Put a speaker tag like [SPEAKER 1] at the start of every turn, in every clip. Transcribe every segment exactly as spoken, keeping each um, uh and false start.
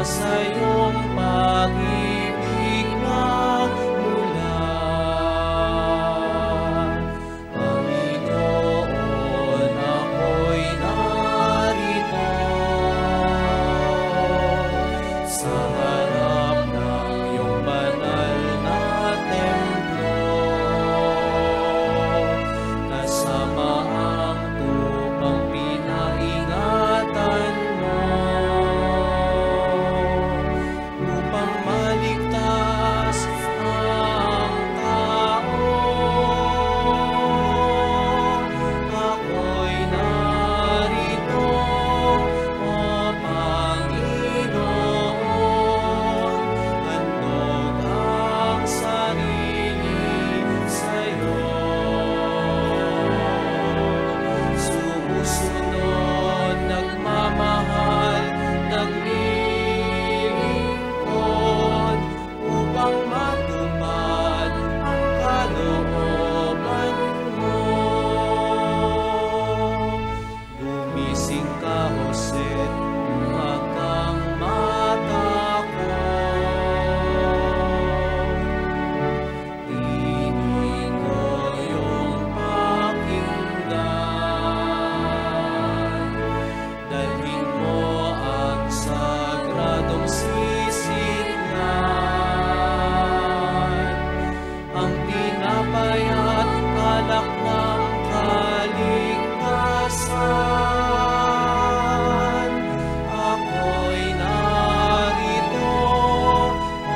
[SPEAKER 1] sa iyong pag-ibig nagmula. Panginoon, ako'y narito sa harap ng iyong banal na templo, kasama ang tupang pinaingatan mo, upang maligtas ang tao. Ako'y narito, O Panginoon, handog ang sarili sa'yo. Sumusunod, nagmamahal, naglilingkod, upang matupad ang kalooban mo. Gumising ka, Jose, huwag kang matakot. Tinig ko iyong pakinggan. Dalhin mo ang sagradong sisidlan, ang tinapay at alak ng kaligtasan. Ako'y narito, O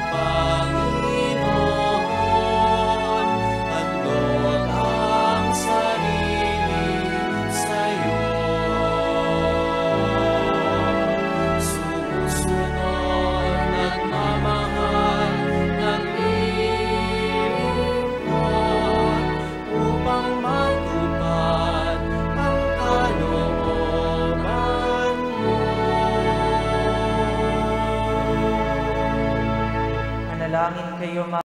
[SPEAKER 1] Panginoon, handog ang sarili sa'yo. Sumusunod, nagmamahal, naglilingkod, upang matupad ang kalooban mo.
[SPEAKER 2] Manalangin kayo,